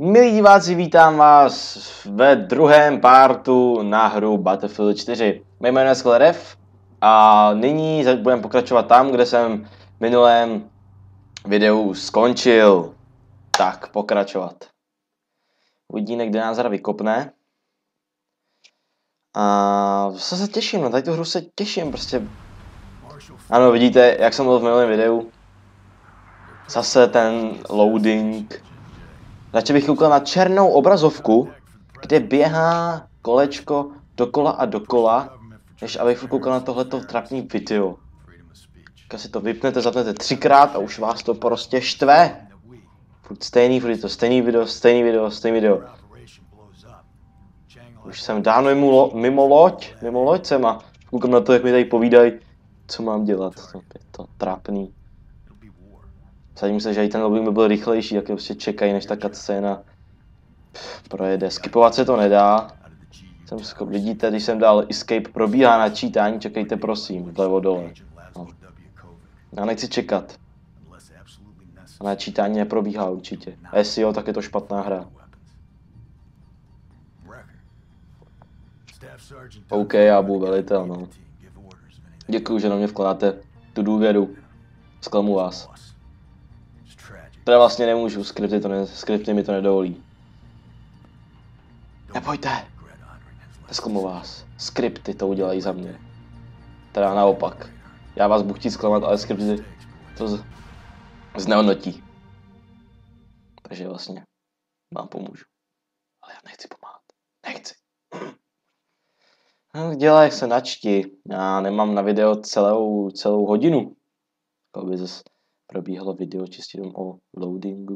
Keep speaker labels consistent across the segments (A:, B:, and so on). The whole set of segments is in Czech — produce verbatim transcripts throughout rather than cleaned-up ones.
A: Milí diváci, vítám vás ve druhém partu na hru Battlefield čtyři. Mé jméno je Sklerev a nyní budeme pokračovat tam, kde jsem v minulém videu skončil. Tak, pokračovat. Uvidíme, kde nás hra vykopne. A co se těším, no tady tu hru se těším, prostě. Ano, vidíte, jak jsem byl v minulém videu. Zase ten loading. Radši bych koukal na černou obrazovku, kde běhá kolečko dokola a dokola, než abych koukal na tohleto trapný video. Když si to vypnete, zapnete třikrát a už vás to prostě štve. Furt stejný, furt je to stejný video, stejný video, stejný video. Už jsem dávno mimo, lo mimo loď, mimo loď jsem a koukám na to, jak mi tady povídají, co mám dělat. To je to trapný. Sadím se, že i ten loading by byl rychlejší, jak prostě čekají, než ta cutscéna projede. Skipovat se to nedá. Jsem skoro, vidíte, když jsem dal escape, probíhá načítání, čekejte prosím, vlevo dole. No. Já nechci čekat. A načítání neprobíhá určitě. A jestli jo, tak je to špatná hra. OK, já budu velitel, no. Děkuju, že na mě vkládáte tu důvěru. Zklamu vás. Teda vlastně nemůžu, skripty, to ne, skripty mi to nedovolí. Nebojte! Nesklamu vás. Skripty to udělají za mě. Teda naopak. Já vás budu chtít zklamat, ale skripty to z... znehodnotí. Takže vlastně vám pomůžu. Ale já nechci pomáhat. Nechci. No, dělej se načti. Já nemám na video celou, celou hodinu. Aby zase probíhalo video čistě jenom o loadingu.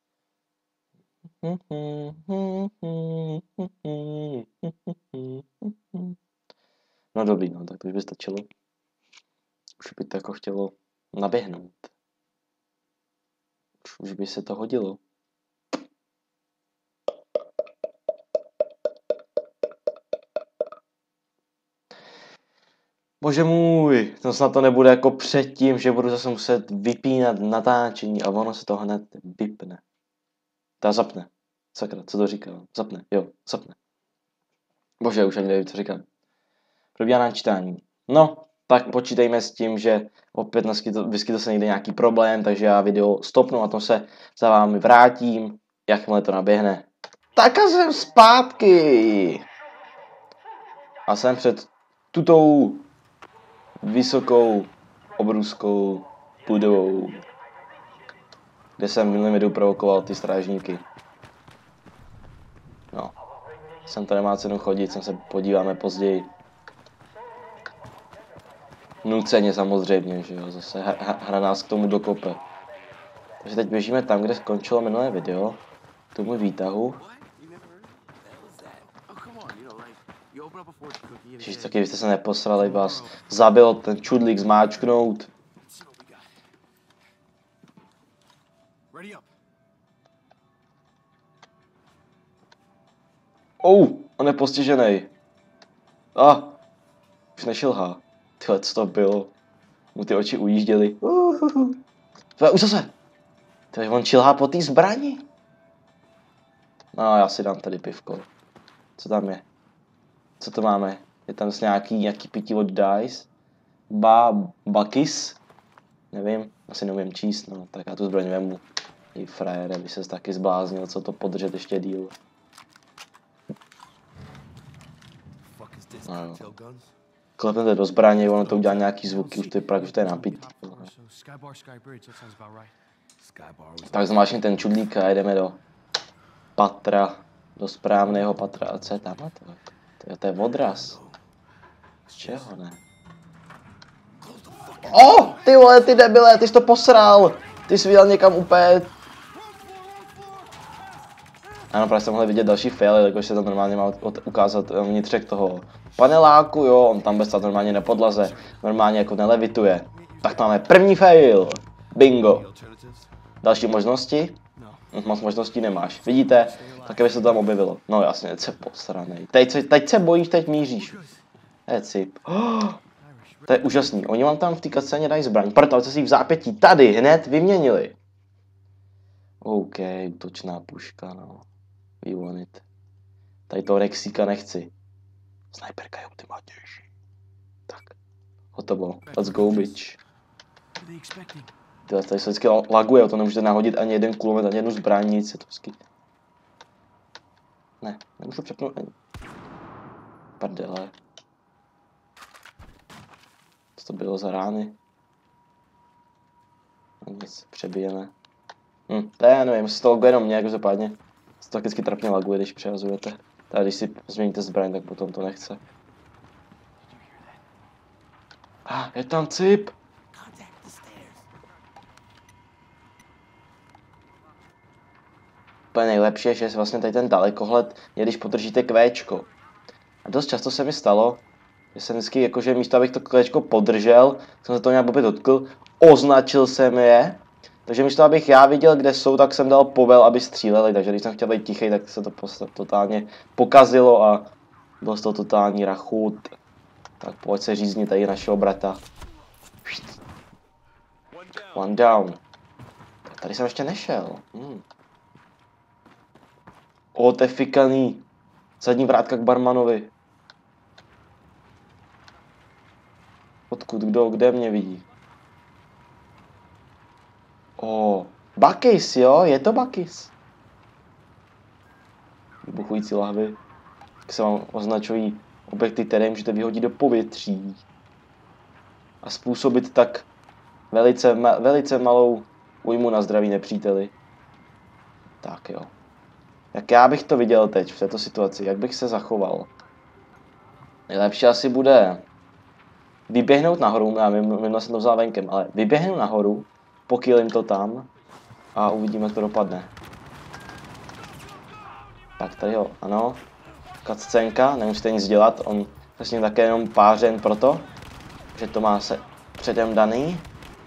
A: No dobrý, no, tak to už by stačilo. Už by to jako chtělo naběhnout. Už, už by se to hodilo. Bože můj, to snad to nebude jako předtím, že budu zase muset vypínat natáčení a ono se to hned vypne. Ta zapne. Sakra, co to říkám? Zapne, jo, zapne. Bože, už ani nevím, co říkám. Probíhá načítání. No, tak počítejme s tím, že opět vyskytl se někde nějaký problém, takže já video stopnu a to se za vámi vrátím, jakmile to naběhne. Tak a jsem zpátky! A jsem před tutou vysokou, obruskou budovou, kde jsem v minulém videu provokoval ty strážníky. No, sem to nemá cenu chodit, sem se podíváme později. Nuceně samozřejmě, že jo, zase hra nás k tomu dokope. Takže teď běžíme tam, kde skončilo minulé video, k tomu výtahu. Ježiš, taky byste se neposrali, vás zabil ten čudlík zmáčknout. Oh, on je postižený. A, ah, už nešilhá. Tyhle, co to bylo? Mu ty oči ujížděly. Uhuhu. Tvoje, už zase. Tyhle, on čilhá po té zbrani. No, já si dám tady pivko. Co tam je? Co to máme? Je tam nějaký, nějaký pití od Dice. Ba, Bakis. Nevím, asi neumím číst, no. Tak já tu zbraň vemu. I frajere, by ses taky zbláznil, co to podržet ještě díl. No, klepnete do zbraně, ono to udělá nějaký zvuky, už to je právě, že to je napitý. Tak zmáčkni ten čudlík a jdeme do patra, do správného patra. A co je tam na to? To je, to je odraz. Z čeho ne? O, oh, ty vole, ty debile, ty jsi to posral. Ty jsi viděl někam úplně. Ano, právě jsem mohl vidět další faily, jakož se tam normálně má ukázat vnitřek toho paneláku, jo, on tam bez toho normálně nepodlaze, normálně jako nelevituje. Tak máme první fail. Bingo. Další možnosti? Moc možností nemáš. Vidíte? Tak by se to tam objevilo. No jasně, teď se posranej. Teď se, teď se bojíš, teď míříš. Ecip. Oh, to je úžasný. Oni vám tam v té cutscéně dají zbraň. Proto se si v zápětí tady hned vyměnili. OK, útočná puška, no. We want it. Tady toho Rexíka nechci. Sniperka je ultimátnější. Tak. Hotovo. Let's go, bitch. Tyhle, tady se vždycky laguje, to nemůžete nahodit ani jeden kulomet, ani jednu zbraň, nic. Je to vždycky... Ne, nemůžu přepnout ani... Pardele. Co to bylo za rány? A nic, přebijeme. Hm, to já nevím, jestli to laguje jenom nějak zapadně. Se to vždycky trapně laguje, když přehazujete. Tady když si změníte zbraň, tak potom to nechce. A ah, je tam cip! Úplně nejlepší je, že vlastně tady ten dalekohled je, když podržíte kvéčko. A dost často se mi stalo, že jsem vždycky, jakože místo abych to kvéčko podržel, jsem se to nějak blbě dotkl, označil jsem je, takže místo abych já viděl, kde jsou, tak jsem dal povel, aby stříleli, takže když jsem chtěl být tichý, tak se to totálně pokazilo a byl z toho totální rachut. Tak pojď se řízni tady našeho brata. One down. Tak tady jsem ještě nešel. Hmm. O, to je fikaný. Zadní vrátka k barmanovi. Odkud, kdo, kde mě vidí? O, Bakis, jo, je to Bakis. Vybuchující lahvy. Tak se vám označují objekty, které můžete vyhodit do povětří. A způsobit tak velice, ma, velice malou újmu na zdraví nepříteli. Tak jo. Jak já bych to viděl teď v této situaci, jak bych se zachoval? Nejlepší asi bude vyběhnout nahoru, já minule jsem to vzal venkem, ale vyběhnu nahoru, pokýlím to tam a uvidíme, jak to dopadne. Tak tady ho, ano. Cutscenka, nemusíte nic dělat, on je s ním také jenom pářen proto, že to má se předem daný.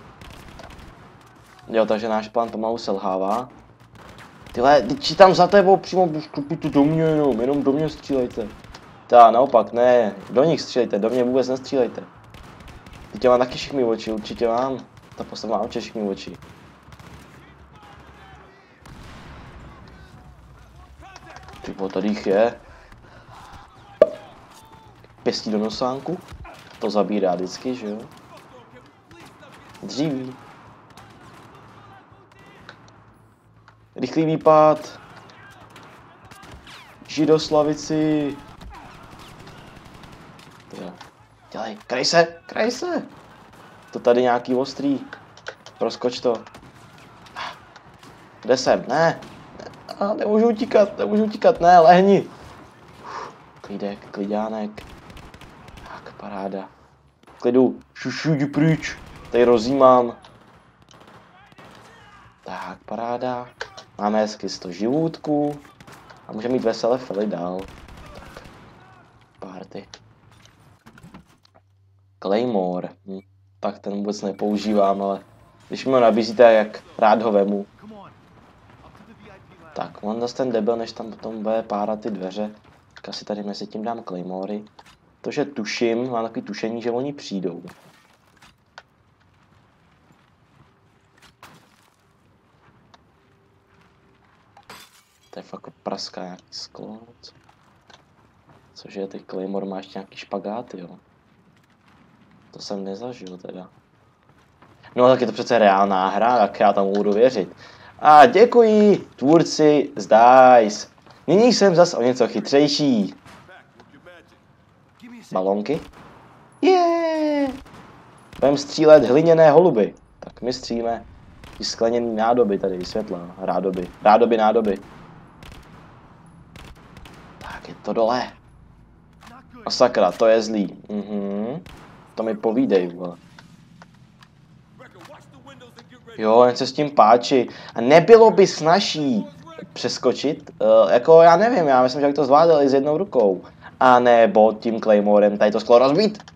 A: Jo, takže náš plán pomalu selhává. Tyhle, či tam za tebou přímo šklupíte do mě, jenom, jenom do mě střílejte. Ta, naopak, ne, do nich střílejte, do mě vůbec nestřílejte. Teď mám taky šikmý oči, určitě mám. Ta postava má určitě šikmý oči. Ty vole, tady jich je. Pěstí do nosánku. To zabírá vždycky, že jo? Dříví. Rychlý výpad. Židoslavici. Jo. Dělej, kraj se, kraj se. To tady nějaký ostrý. Proskoč to. Kde jsem? Ne. A nemůžu utíkat, nemůžu utíkat, ne, lehni. Klidek, klidánek. Tak, paráda. Klidu, šušu, jdi pryč. Tady rozjímám. Tak, paráda. Máme hezky sto životků. A můžeme mít veselé fely dál. Tak. Party. Claymore. Hm. Tak ten vůbec nepoužívám, ale když mi ho nabízíte, jak rád ho vemu. Tak, on zase ten debil, než tam potom bude párat ty dveře. Tak asi tady mezi tím dám Claymory. Protože tuším, mám takový tušení, že oni přijdou. To je fakt praská nějaký sklo. Co? Cože, ty Claymore má ještě nějaký špagáty, jo. To jsem nezažil teda. No tak je to přece reálná hra, tak já tam budu věřit. A děkuji, tvůrci z DICE. Nyní jsem zas o něco chytřejší. Balonky? Yeah! Budeme střílet hliněné holuby. Tak my střílíme ty skleněný nádoby tady, světla, rádoby. Rádoby, nádoby. Tak je to dole. A sakra, to je zlý. Mhm. To mi povídej, vole. Jo, jen se s tím páči. A nebylo by snažší přeskočit? Uh, jako já nevím, já myslím, že bych to zvládal i s jednou rukou. A nebo tím Claymorem tady to sklo rozbít.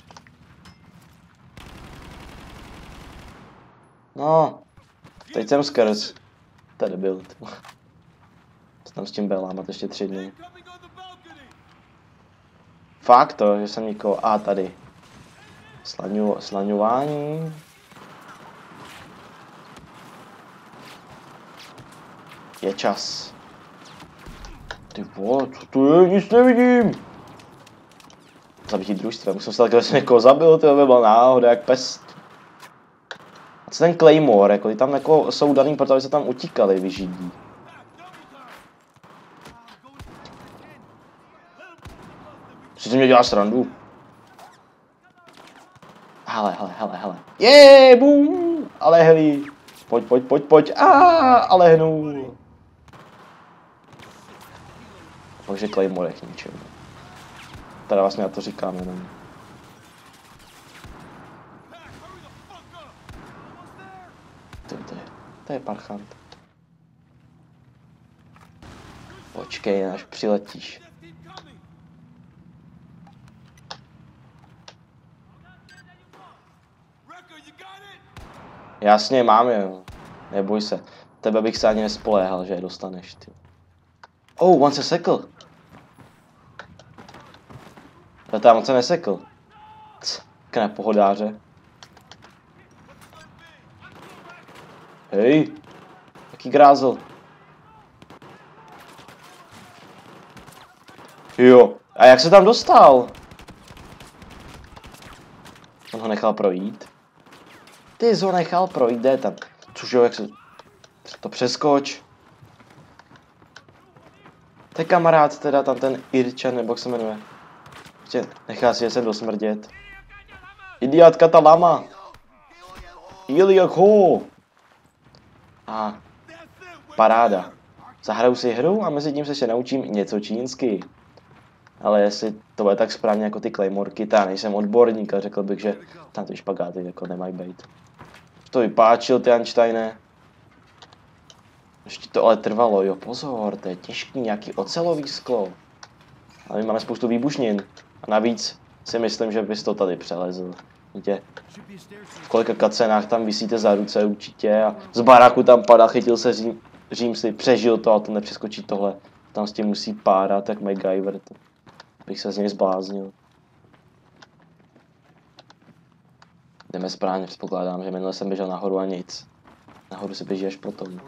A: No, teď jsem skrz. Tady byl. Co tam s tím byl lámat ještě tři dny. Fakt to, že jsem nikoho... A tady. Slaňu, slaňování. Je čas. Ty vole, co to je? Nic nevidím. Zabití družstva, musím se takhle někoho zabil, to by byl náhoda, jak pest. A co ten Claymore, jako, ty tam jako jsou daný, protože se tam utíkali vyžidí. Co si mě dělá srandu? Hele, hele, hele, hele. Je, bum, ale heli. Pojď, pojď, pojď, pojď, a ale hnu. Takže Claymore k ničemu. Teda vlastně já to říkám jenom. To, to je, to je parchant. Počkej, až přiletíš. Jasně, mám je. Neboj se. Tebe bych se ani nespoléhal, že je dostaneš, ty. Oh, on se sekl. Ale tam on se nesekl. C, k pohodáře. Hej. Jaký grázel. Jo. A jak se tam dostal? On ho nechal projít. Ty jsi ho nechal projít, jde tam. Což jo, jak se... To přeskoč. To je kamarád teda, tam ten Irčan, nebo jak se jmenuje. Prostě nechá si je sem dosmrdět. Idiotka ta lama. Iliak ho. A paráda. Zahraju si hru a mezi tím se ještě naučím něco čínsky. Ale jestli to bude tak správně jako ty Claymorky, ta nejsem odborník a řekl bych, že tam ty špagáty jako nemají být. To vypáčil, ty Einsteine. Ještě to ale trvalo, jo, pozor, to je těžký, nějaký ocelový sklo. Ale my máme spoustu výbušnin. A navíc si myslím, že bys to tady přelezl. Víte, v kolika kacenách tam visíte za ruce určitě a z baráku tam padá, chytil se řím, řím si, přežil to a to nepřeskočí tohle. Tam s tím musí párat, jak MacGyver. To bych se z něj zbláznil. Jdeme správně, předpokládám, že minule jsem běžel nahoru a nic. Nahoru se běží až potom.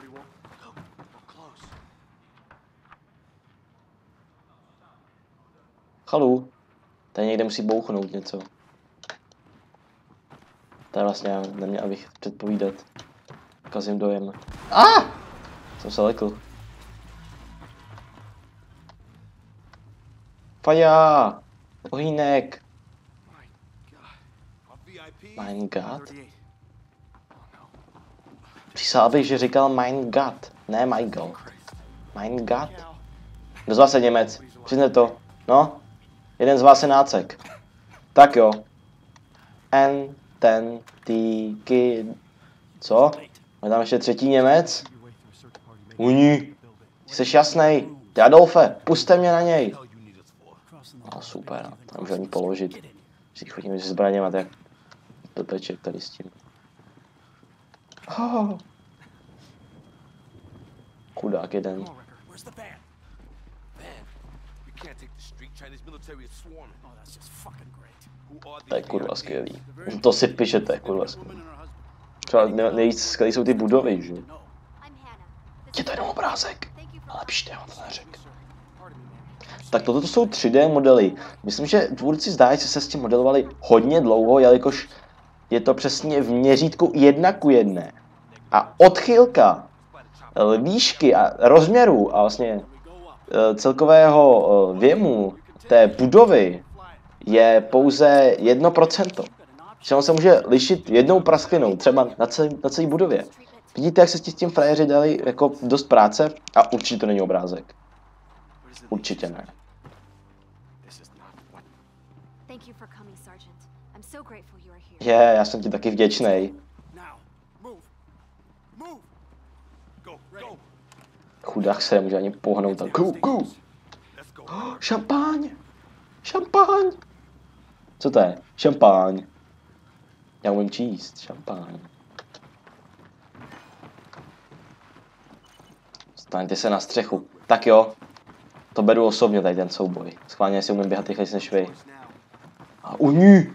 A: Chalu. Tady někde musí bouchnout něco. To je vlastně neměl abych předpovídat. Kazím dojem. A! Ah! Jsem se lekl. Faja! Ohýnek! Mein God? Přísahal bych, že říkal mein God. Ne my God. Mein God? Kdo z vás je Němec? Přizne to. No? Jeden z vás je nácek. Tak jo. N, ten, ty, ky... Co? Máme tam ještě třetí Němec? Uní. Jsi jasnej. Ty Adolfe, puste mě na něj. No super, to nemůžu ani položit. Vždyť chodíme se zbraněma, tak pepeček tady s tím. Oh. Chudák jeden. To je kurva skvělý. To si píšete, kurva skvělý. Třeba nejvíc skvělý jsou ty budovy, že? Je to jenom obrázek, ale píšte, on to neřek. Tak toto jsou tři dé modely. Myslím, že tvůrci zdají se s tím modelovali hodně dlouho, jelikož je to přesně v měřítku jedna ku jedné. A odchylka výšky a rozměru a vlastně celkového věmu té budovy je pouze jedno procento. Že on se může lišit jednou prasklinou, třeba na celé na celý budově. Vidíte, jak se s tím frajeři dali jako dost práce? A určitě to není obrázek. Určitě ne. Je, yeah, já jsem ti taky vděčnej. Chudák se nemůže ani pohnout tak. Go, go. Oh, šampáň! Šampáň! Co to je? Šampáň. Já umím číst. Šampáň. Staňte se na střechu. Tak jo. To beru osobně tady ten souboj. Schválně si umím běhat rychleji než vy. A uní!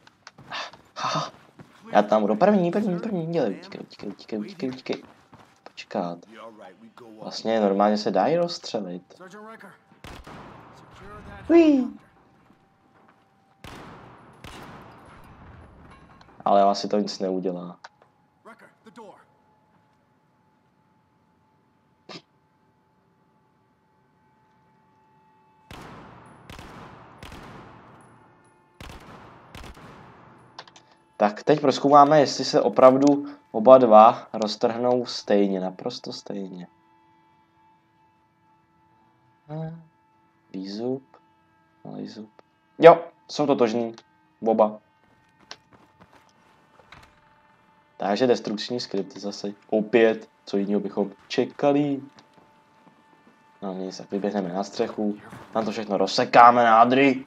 A: Haha. Já tam budu první, první, první. Dělej, utíkej, utíkej, utíkej, utíkej, utíkej. Počkat. Vlastně normálně se dají rozstřelit. Hui. Ale asi to nic neudělá. Tak teď prozkoumáme, jestli se opravdu oba dva roztrhnou stejně, naprosto stejně. Výzub, výzub. Jo, jsou totožní, oba. Takže destrukční skript zase opět, co jiného bychom čekali. No nic, tak vyběhneme na střechu, tam to všechno rozsekáme na hadry.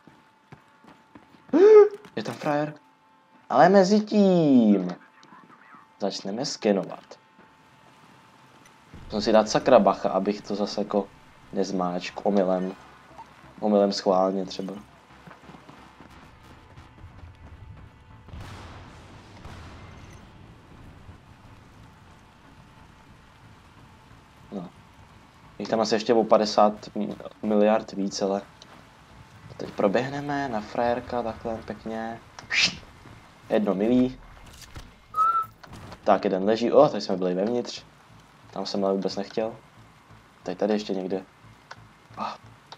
A: Je tam frajer. Ale mezi tím začneme skenovat. Musím si dát sakra bacha, abych to zase jako nezmáčk omylem. Omylem schválně třeba. No. Jich tam asi ještě o padesát miliard víc, ale teď proběhneme na frajerka takhle pěkně. Jedno milí. Tak, jeden leží. O, tady jsme byli vevnitř. Tam jsem ale vůbec nechtěl. Tady tady ještě někde. Oh.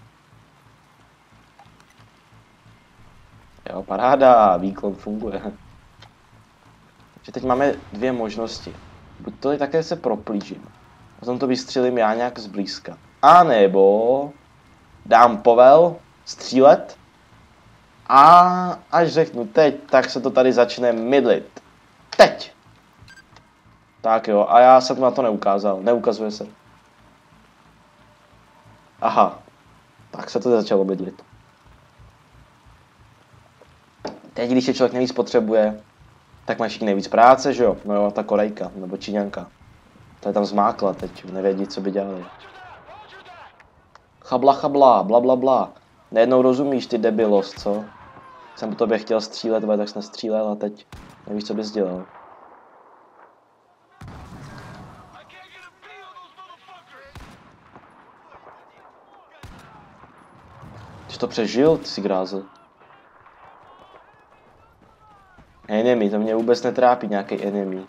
A: Jo, paráda, výkon funguje. Takže teď máme dvě možnosti. Buď to také se proplížím. Potom to vystřelím já nějak zblízka. A nebo dám povel střílet. A až řeknu teď, tak se to tady začne mydlit. Teď! Tak jo, a já jsem na to neukázal, neukazuje se. Aha, tak se to začalo mydlit. Teď, když se člověk nejvíc potřebuje, tak má všichni nejvíc práce, že jo? No jo, ta Korejka, nebo Číňanka. To je tam zmákla teď, nevědí, co by dělali. Chabla, chabla, bla, bla, bla. Nejednou rozumíš, ty debilost, co? Jsem po tobě chtěl střílet, tak jsi nestřílel a teď nevíš, co bys dělal. Ty jsi to přežil, ty jsi grázel. Enemy, to mě vůbec netrápí, nějaký enemy.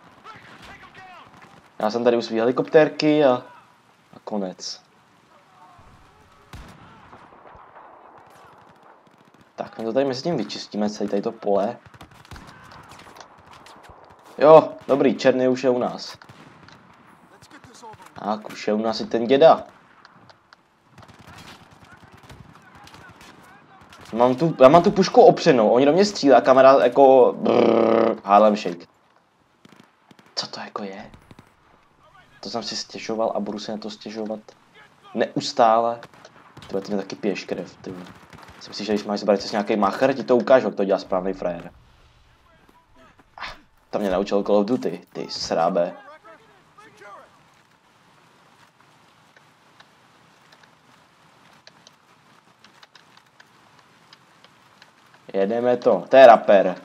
A: Já jsem tady u svý helikoptérky a, a konec. Tak, my to tady mezi tím vyčistíme, celý tady to pole. Jo, dobrý, černý už je u nás. Tak, už je u nás i ten děda. Mám tu, já mám tu pušku opřenou, oni do mě střílí a kamera jako... Brrr, Harlem Shake. Co to jako je? To jsem si stěžoval a budu si na to stěžovat neustále. Tyhle, ty mě taky piješ krev, ty. Si myslíš, že když máš zbraň, jsi nějaký macher, ti to ukážu, jak to dělá správný frajer. Ah, to mě naučil Call of Duty, ty srábe. Jedeme to, to je rapper.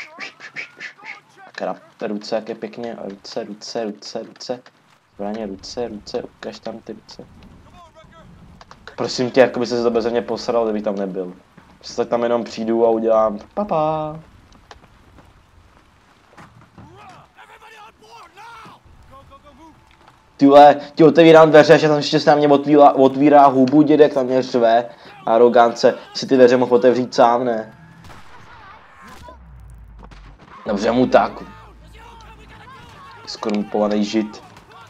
A: Tak rap, ruce, jak je pěkně, ruce, ruce, ruce, ruce. Zbraně, ruce, ruce, ukaž tam ty ruce. Prosím tě, jako by se to beze mě posral, kdybych tam nebyl. Prostě tam jenom přijdu a udělám papa. Tyhle, ti otevírám dveře, že tam ještě se na mě otvírá, otvírá hubu, dědek tam mě řve. Arogance, si ty dveře mohl otevřít sám, ne? Dobře mu tak. Skorumpovaný žid.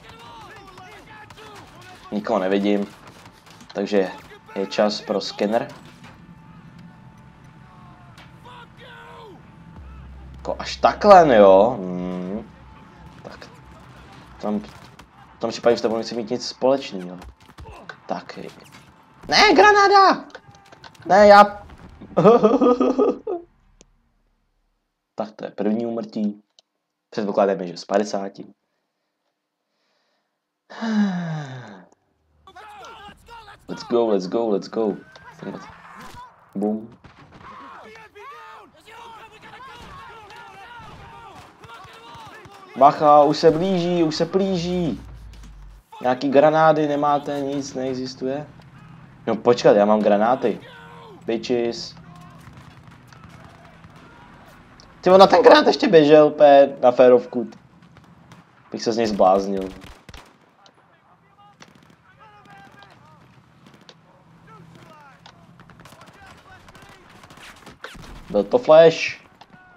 A: Nikoho nevidím. Takže je čas pro skener. Jako až takhle, jo? Hmm. Tak. Tam, v tom případě s tebou nechci mít nic společného. Tak. Ne, granáda! Ne, já... Tak to je první úmrtí. Předpokládáme, že z padesáti. Let's go, let's go, let's go. Boom. Bacha, už se blíží, už se plíží. Nějaký granády nemáte, nic neexistuje. No počkat, já mám granáty. Bitches. Ty na ten granát ještě běžel, pé, na férovku. Bych se z něj zbláznil. Byl to flash.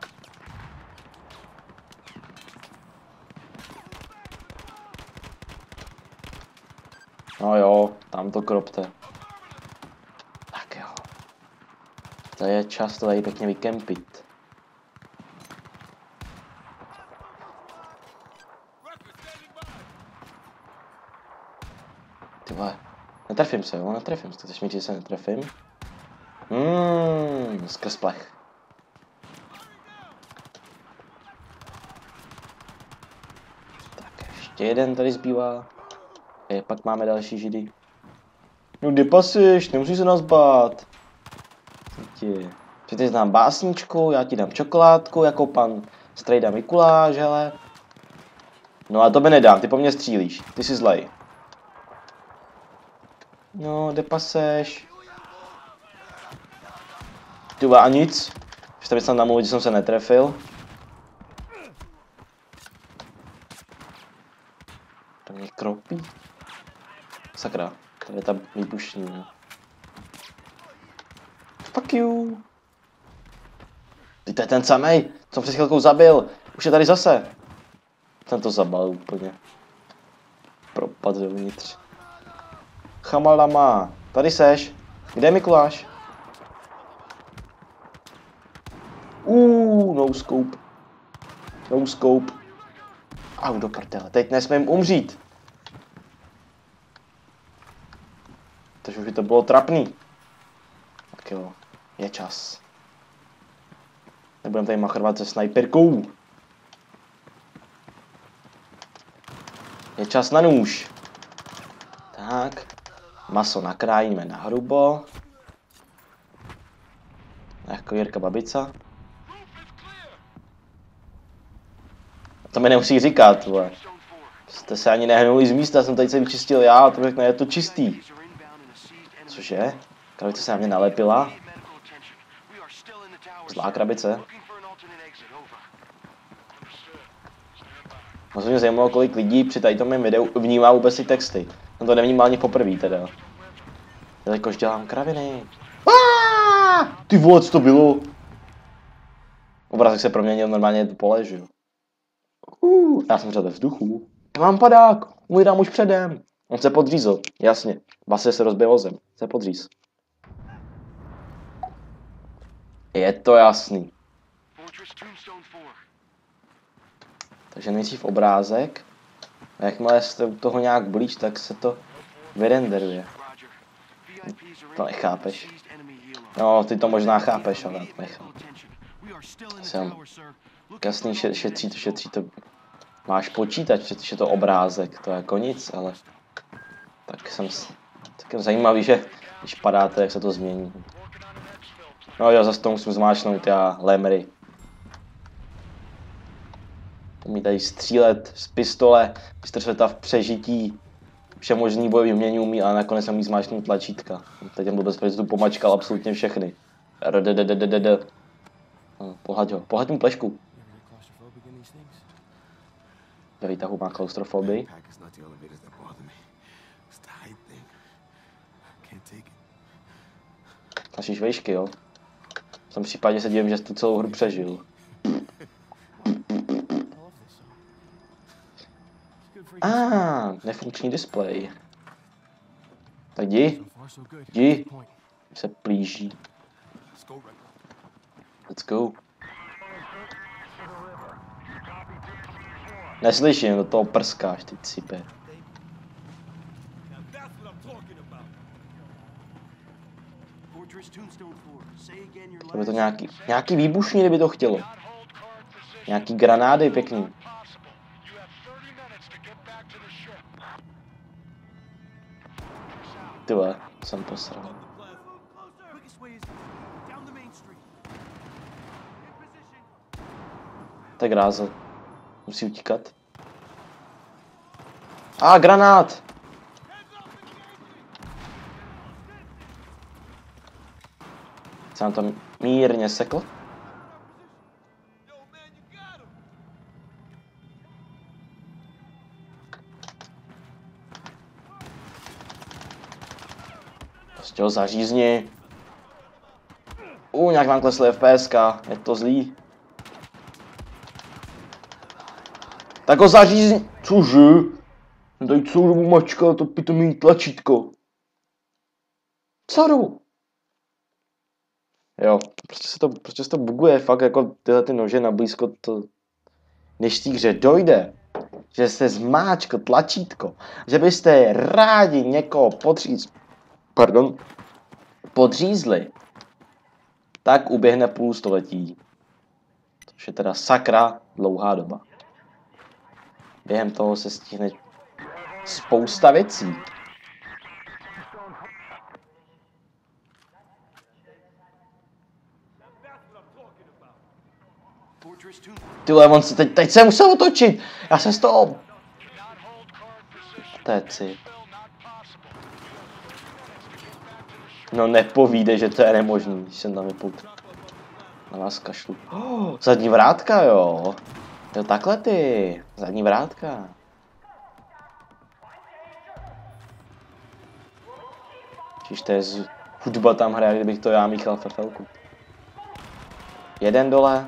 A: No jo, tam to kropte. Tak jo. To je čas to tady pěkně vykempit. Ty vole, netrefím se, jo, netrefím se. Chceš mi, že se netrefím? Mmm, skrz plech. Tak ještě jeden tady zbývá. A pak máme další židy. No kdy pasuješ, nemusíš se nás bát. Ty znám básničku, já ti dám čokoládku, jako pan Strejda Mikuláš, hele. No a to by nedám, ty po mně střílíš, ty jsi zlej. No, kde paseš? Ty a nic. Ještě bych tam namluvit, že jsem se netrefil. To mě kropí. Sakra, to je ta výbušní. Fuck you. Ty to je ten samej, co jsem před chvilkou zabil. Už je tady zase. Jsem to zabal úplně. Propad dovnitř. Chamalama, tady seš. Kde je Mikuláš? Uuu, no scope. No scope. Au, do prdele, teď nesmím umřít. Takže už by to bylo trapný. Tak jo, je čas. Nebudem tady machrovat se snajperkou. Je čas na nůž. Tak. Maso nakrájíme na hrubo. Jako Jirka Babica. To mi nemusí říkat, vole. Jste se ani nehnuli z místa, jsem tady se vyčistil já, a to řekne, je to čistý. Cože? Krabice se na mě nalepila. Zlá krabice. Možná mě zajímalo, kolik lidí při tady tom mém videu vnímá vůbec ty texty. Jsem to nevnímal ani poprvé teda. Jelikož dělám kraviny. Aaaa! Ty vole, co to bylo? Obrazek se proměnil normálně do pole, že jo? Uh, já jsem ve vzduchu. Mám padák, můj dám už předem. On se podřízl, jasně. Vase se rozbil o zem, se podříz. Je to jasný. Takže nejdřív obrázek. A jakmile jste u toho nějak blíž, tak se to vyrenderuje. To nechápeš. No, ty to možná chápeš, ale to nechápeš. Jsem jasný, šetří to, šetří to. Máš počítač, protože je to obrázek, to je jako nic, ale... Tak jsem... Tak je zajímavý, že když padáte, jak se to změní. No jo, zase to musím zmáčknout, já lemry. Umí tady střílet z pistole, mistr světa v přežití. Všemožný bojový umění umí, ale nakonec umí zmáčknout tlačítka. Teď jsem vůbec tu pomačkal absolutně všechny. Rddddd. Pohaď ho, pohaď mu plešku. Ve výtahu má klaustrofobii. Našíš vejšky, jo? V tom případě se divím, že jsi tu celou hru přežil. A, ah, nefunkční displej. Tak jdi, jdi, se plíží. Let's go. Neslyším, do toho prskáš, ty cipe. To by to nějaký, nějaký výbušní, kdyby to chtělo. Nějaký granády pěkný. Ty vole, jsem posral. Tak rázel. Musí utíkat. A, granát! Se nám to mírně sekl. Prostě ho zařízni. U, nějak vám klesly F P S ka, je to zlý. Tak ho zařízni. Cože? Tady celou dobu mačka, to pitomý tlačítko. Co dobu? Jo, prostě se to, prostě se to buguje, fakt jako tyhle ty nože na blízko, to... Než v té hře dojde, že jste zmáčkl tlačítko, že byste rádi někoho podříz... Pardon, podřízli, tak uběhne půl století. Což je teda sakra dlouhá doba. Během toho se stihne spousta věcí. Tyhle, on se teď, teď se musel otočit. Já se z toho... To je cip. No nepovídej, že to je nemožný, když jsem tam vyput. Na vás kašlu. Oh, zadní vrátka, jo. Jo, takhle ty. Zadní vrátka. Čiž to je z... hudba tam hraje, kdybych to já míchal v F L ku. Jeden dole.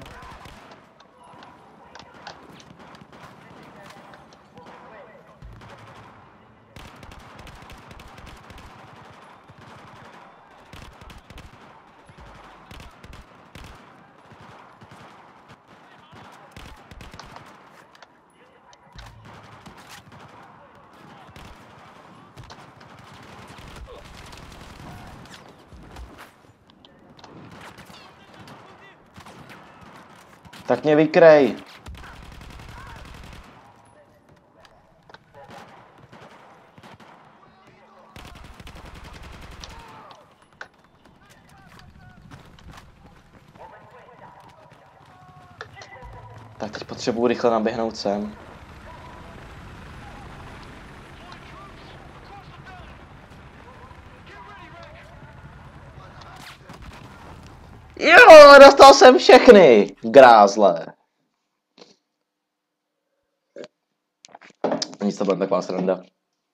A: Tak mě vykrej. Tak teď potřebuji rychle naběhnout sem. Jo, dostal jsem všechny grázle. Nic, to bude taková sranda.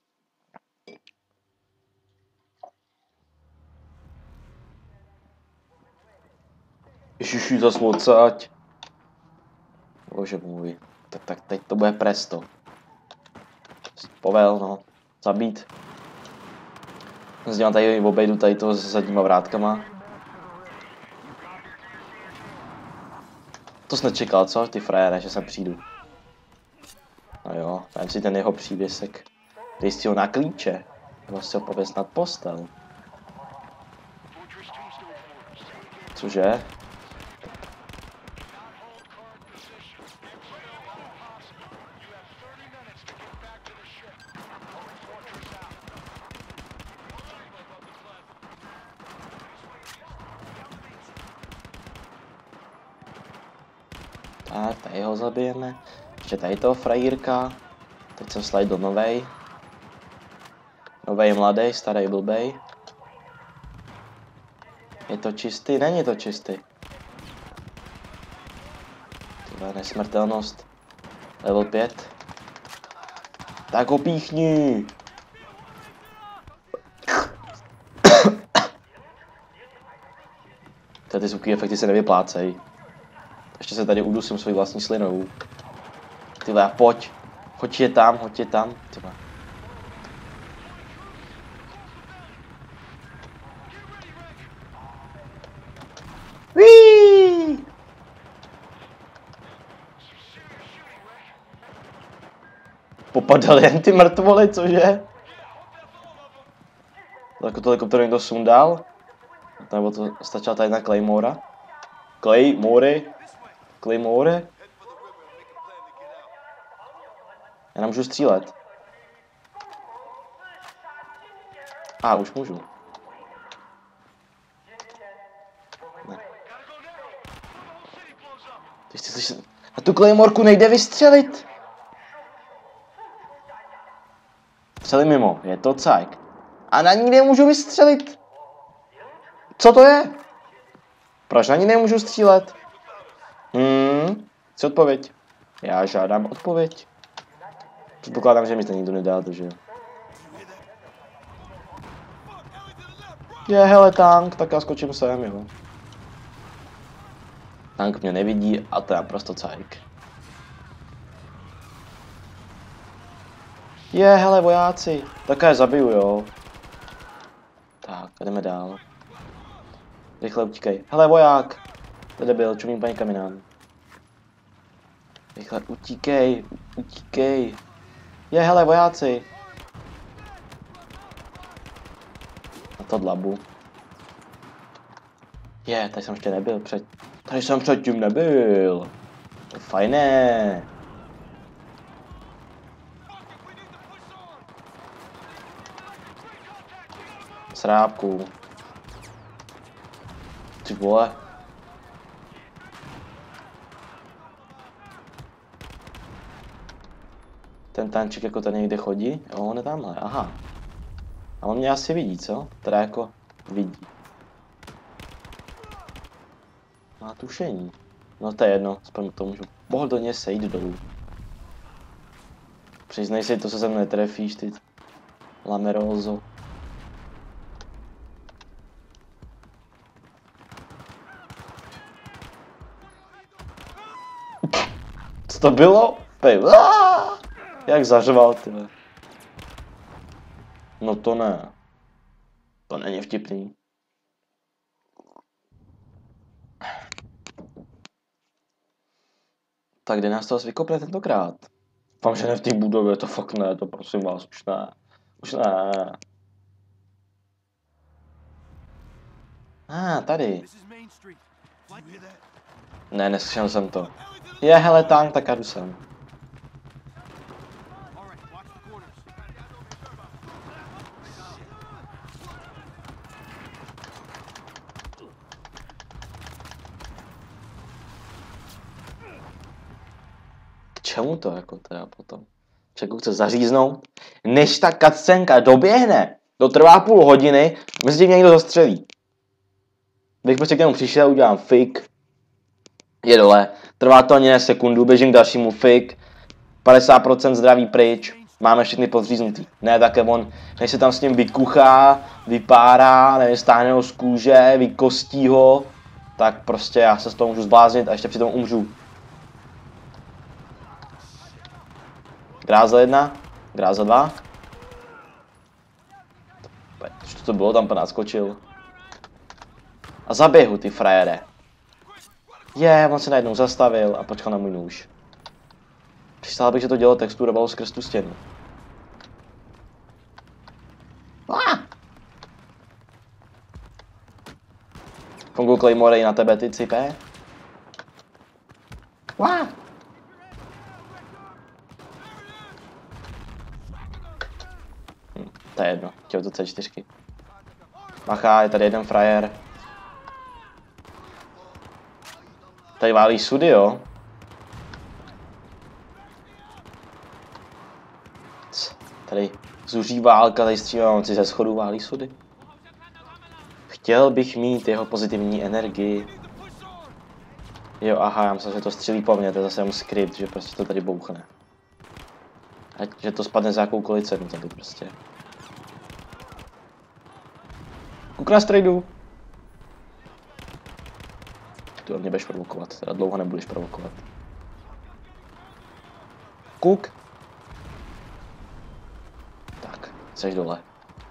A: Ježiši, zas odsaď. Bože můj. Tak, tak teď to bude presto. Povel, no. Zabít. Zdělám tady obejdu tady toho s zadníma vrátkama. To jsi nečekal, co? Ty frajere, že sem přijdu. No jo, dám si ten jeho přívěsek. Dej si ho na klíče. Nebo si ho pověs nad postel. Cože? Tak, tady ho zabijeme. Ještě tady toho frajírka. Teď jsem slide do novej. Novej mladej, starý blbej. Je to čistý? Není to čistý. Tyhle nesmrtelnost. Level pět. Tak ho píchni. Ty zvuky efekty se nevyplácejí. Ještě se tady udusím svojí vlastní slinou. Tyhle, pojď. Hoď je tam, hoď je tam. Tyhle. Víííí. Popadal jen ty mrtvoly, cože? Tak to helikopteru někdo sundal. Nebo to stačila tady na Claymora. Claymore. Claymore. Já nemůžu střílet. A, ah, už můžu. Ne. Ty jsi slyšet... A Tu Claymorku nejde vystřelit. Střeli mimo, je to cajk. A na ní nemůžu vystřelit. Co to je? Proč na ní nemůžu střílet? Hmm, chci odpověď. Já žádám odpověď. Předpokládám, že mi to nikdo nedá, to že jo. Je, hele, tank, tak já skočím sem, jo. Tank mě nevidí a to je naprosto cajk. Je, hele, vojáci, tak já je zabiju, jo. Tak, jdeme dál. Rychle utíkej. Hele, voják. To je debil, čumím paní kaminán. Rychle utíkej, utíkej. Je, hele, vojáci. A to dlabu. Je, tady jsem ještě nebyl před... Tady jsem předtím nebyl. To je fajné. Srábku. Ty vole. Ten tančík jako tady někde chodí? Jo, on je tamhle, aha. A on mě asi vidí, co? Teda jako vidí. Má tušení. No to je jedno, aspoň to můžu pohodlně sejít dolů. Přiznej si, to se se mnou netrefíš, ty lamerózo. Co to bylo? Pej, jak zařval, tyhle. No to ne. To není vtipný. Tak kde nás to vykopne tentokrát? Vám, že ne v té budově, to fakt ne, to prosím vás, už ne. Už ne. Ah, tady. Ne, neslyšel jsem to. Je, hele, tank, tak já jdu sem. K čemu to jako teda potom? Čeku chce zaříznout? Než ta cutscenka doběhne, to trvá půl hodiny, mezi tím někdo zastřelí. Bych prostě k němu přišel, udělám fik, je dole, trvá to ani ne sekundu, běžím k dalšímu fik, padesát procent zdraví pryč, máme všechny podříznutý. Ne, také on, než se tam s ním vykuchá, vypárá, nevím, stáhne ho z kůže, vykostí ho, tak prostě já se z toho můžu zbláznit a ještě přitom umřu. Gráza jedna, gráza dva. Co to bylo, tam pan naskočil. A zaběhu, ty frajere. Je, on se najednou zastavil a počkal na můj nůž. Přistál bych, že to dělo texturovalo skrz tu stěnu. Ah! Fungu Claymore i na tebe, ty cipé. Ah! Hm, to je jedno, chtěl to C čtyři. Macha, je tady jeden frajer. Tady válí sudy, jo? Tady zuří válka, tady střílám si ze schodů válí sudy. Chtěl bych mít jeho pozitivní energii. Jo, aha, já myslím, že to střílí po mně, to je zase jenom skript, že prostě to tady bouchne. Ať, že to spadne za jakoukoliv cenu tady prostě. Kuk na strejdu. Tu mě budeš provokovat, teda dlouho nebudeš provokovat. Kuk. Tak, seš dole.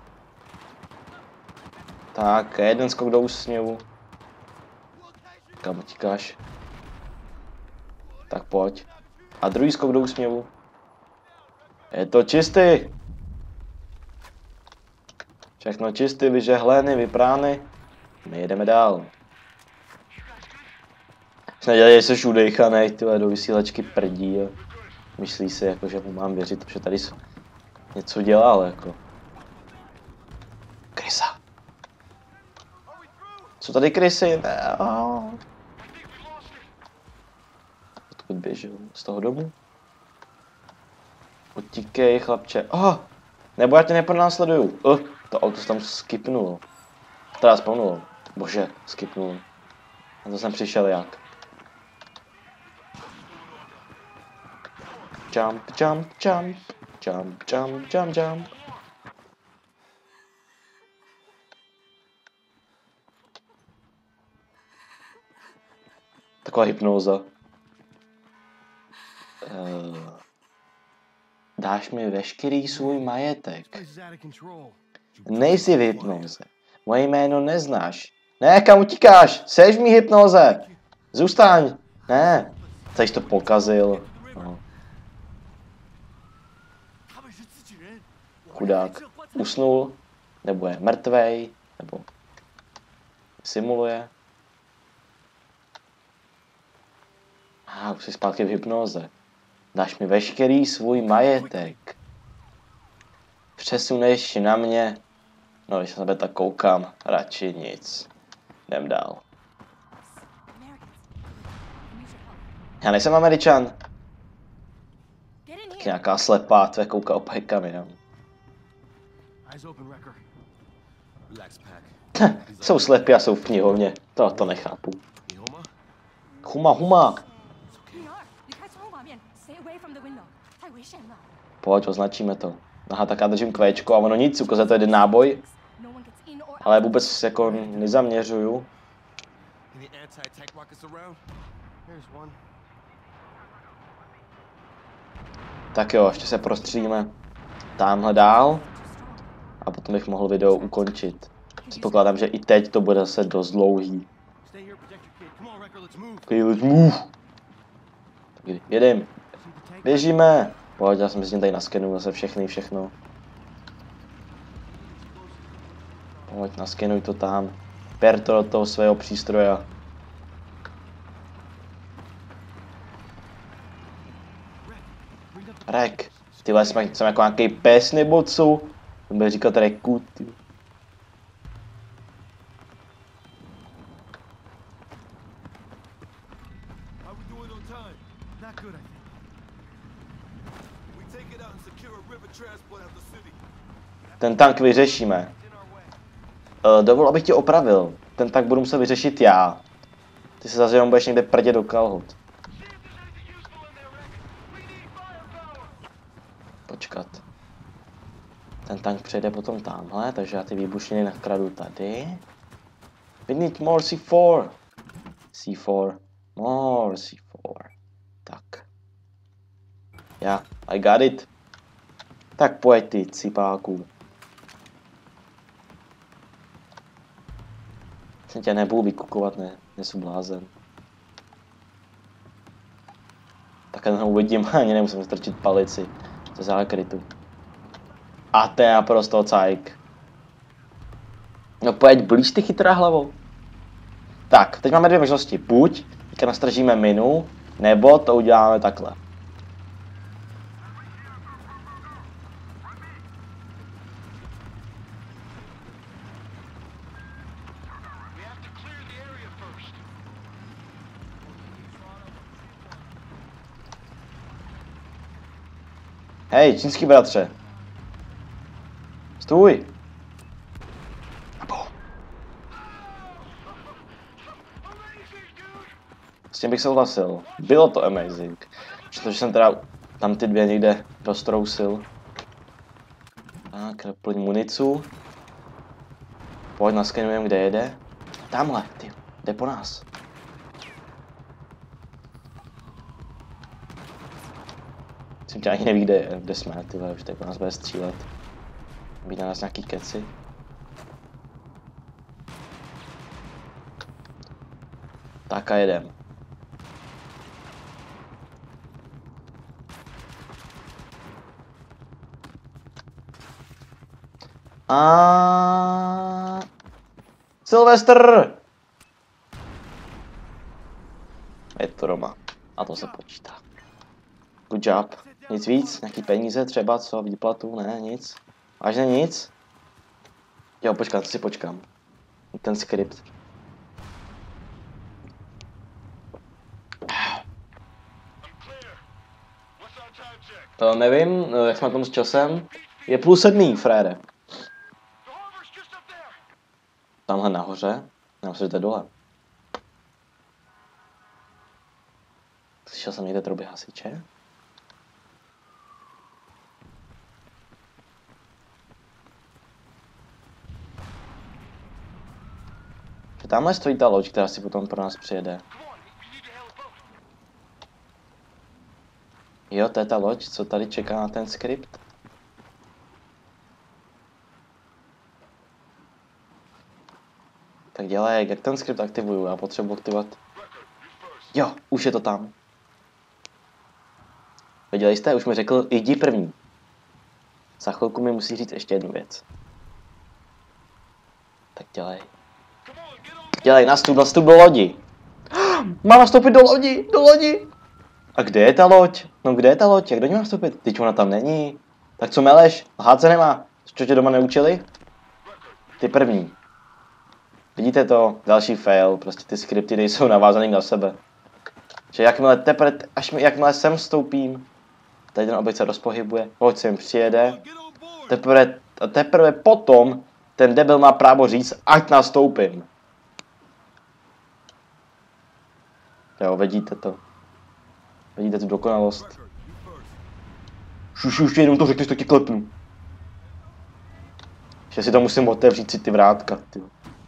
A: Tak, jeden skok do úsměvu. Kam utíkáš? Tak pojď. A druhý skok do úsměvu. Je to čistý. Všechno čistý, vyžehlený, vyprány. My jedeme dál. Nedělej, že jsi udejchanej, tyhle do vysílačky prdí a myslí si, jako, že mu mám věřit, že tady něco dělal, jako. Krysa. Jsou tady krysy? Ne. Odkud vyběžel z toho domu. Utíkej, chlapče. Oh, nebo já tě nepronásleduju. Oh, to auto se tam skipnulo. Teda spawnulo. Bože, skipnulo. A to jsem přišel jak. Jump, jump, jump. Jump, jump, jump, jump. Taková hypnóza. Uh, dáš mi veškerý svůj majetek. Nejsi v hypnóze. Moje jméno neznáš. Ne, kam utíkáš? Seš v mý hypnóze. Zůstaň. Ne. Teď to pokazil. No. Chudák. Usnul. Nebo je mrtvej. Nebo simuluje. A ah, už jsi zpátky v hypnóze. Dáš mi veškerý svůj majetek. Přesuneš na mě. No, když se sebe tak koukám, radši nic. Jdem dál. Já nejsem Američan. Tak nějaká slepá, tvé kouká opět kaminem. Jsou slepí a jsou v knihovně. To, to nechápu. Huma, huma. Pojď, označíme to. Aha, tak já držím kvéčko a ono nic, ukaze to jeden náboj. Ale vůbec jako nezaměřuju. Tak jo, ještě se prostřílíme tamhle dál. A potom bych mohl video ukončit. Předpokládám, že i teď to bude zase dost dlouhý. Okay, let's move. Tak jedem. Běžíme. Pojď, já jsem si tady naskenuju zase všechny, všechno. Pojď, naskenuj to tam. Per to do toho svého přístroje. Rek. Tyhle jsem, jsem jako nějaký pes nebo co? To bude říkat Reku, ty. Ten tank vyřešíme. Uh, dovol, abych tě opravil. Ten tank budu muset vyřešit já. Ty se zase jenom budeš někde prdět do kalhot. Počkat. Ten tank přejde potom tamhle, takže já ty výbušniny nakradu tady. We need more C four. C four. More C four. Tak. Já, yeah, I got it. Tak pojď ty, cipáku. Jsem tě nebudu vykukovat, ne, nejsou blázen. Tak já ho uvidím, ani nemusím strčit palici. To je zákrytu. A to je naprosto cajk. No pojď blíž ty chytrá hlavou. Tak, teď máme dvě možnosti. Buď teďka nastržíme minu, nebo to uděláme takhle. Hej, čínský bratře. Stůj. S tím bych souhlasil. Bylo to amazing. Protože jsem teda tam ty dvě někde roztrousil. Tak, naplň municu. Pojď, naskenujeme, kde jede. Tamhle, ty, jde po nás. Jsem tě ani neví, kde, kde jsme, tyhle, už tady po nás bude střílet. Být na nás nějaký keci. Tak a jedem. A Silvestr! Je to doma. A to se počítá. Good job. Nic víc? Nějaký peníze třeba? Co? Výplatu? Ne, nic. Vážně nic? Jo, počkat, si počkám. Ten skript. To nevím, jak jsme na tom s časem. Je půl sedmý, frére. Tamhle nahoře. Já myslím, že to je dole. Slyšel jsem někde trouby hasiče? Že tamhle stojí ta loď, která si potom pro nás přijede. Jo, to je ta loď, co tady čeká na ten skript. Tak dělej, jak ten skript aktivuju, já potřebuji aktivovat. Jo, už je to tam. Viděli jste, už mi řekl, jdi první. Za chvilku mi musí říct ještě jednu věc. Tak dělej. Dělej, nastup, nastup do lodi. Mám nastoupit do lodi, do lodi. A kde je ta loď? No kde je ta loď? Jak do ní mám vstoupit? Teď ona tam není. Tak co meleš? Lhát se nemá. Co tě doma neučili? Ty první. Vidíte to? Další fail. Prostě ty skripty nejsou navázaný na sebe. Že jakmile teprve, až mi, jakmile sem vstoupím, tady ten objekt se rozpohybuje, loď sem přijede, teprve, a teprve potom ten debil má právo říct, ať nastoupím. Jo, vidíte to. Vidíte tu dokonalost. Šuši, už jenom to řekneš, tak ti klepnu. Že si to musím otevřít si ty vrátka, ty.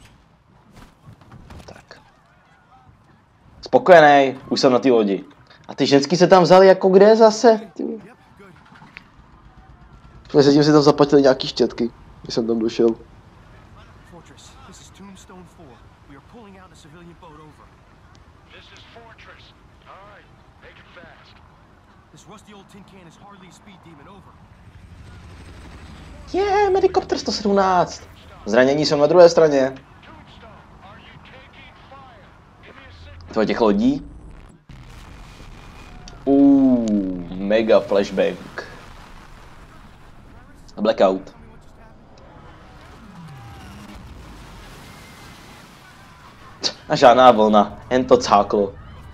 A: Tak. Spokojený, už jsem na té lodi. A ty ženský se tam vzali jako kde zase? Mezi tím si tam zaplatili nějaký štětky, když jsem tam došel. Je, yeah, Medikopter sto sedmnáct. Zranění jsou na druhé straně. To je těch lodí. Uuu, mega flashbang. Blackout. A žádná vlna, jen to cáklo.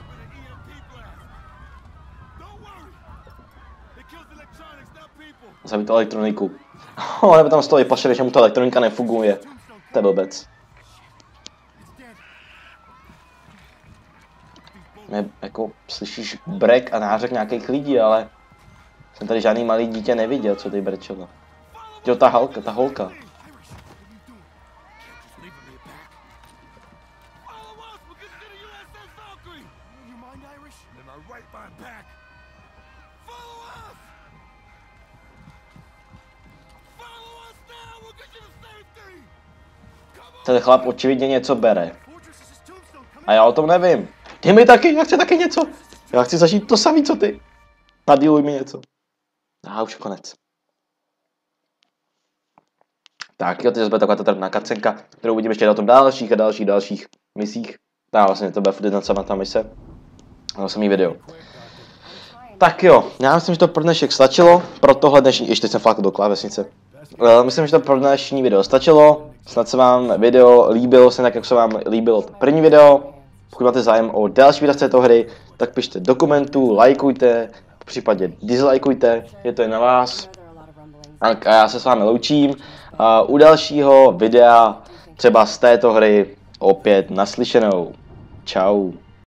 A: Zabít elektroniku. Oh, nebo tam stojí pašery, že mu ta elektronika nefunguje. To je blbec. Ne, jako slyšíš brek a nářek nějakých lidí, ale jsem tady žádný malý dítě neviděl, co tady brečelo. Jo, ta holka, ta holka. Ten chlap očividně něco bere. A já o tom nevím. Dej mi taky, já chci taky něco. Já chci zažít to samý, co ty. Nadýluj mi něco. A už konec. Tak jo, teď bude taková ta trpná kacenka, kterou uvidíme ještě na tom dalších a dalších dalších misích. Tak vlastně to bude furt jedna sama ta mise. No, samý video. Tak jo, já myslím, že to pro dnešek stačilo. Pro tohle dnešní, ještě jsem fakt do klávesnice. Myslím, že to pro dnešní video stačilo. Snad se vám video líbilo, se tak, jak se vám líbilo to první video. Pokud máte zájem o další videa z této hry, tak pište do komentů, lajkujte, v případě dislajkujte, je to jen na vás. A já se s vámi loučím. A u dalšího videa, třeba z této hry, opět naslyšenou. Čau.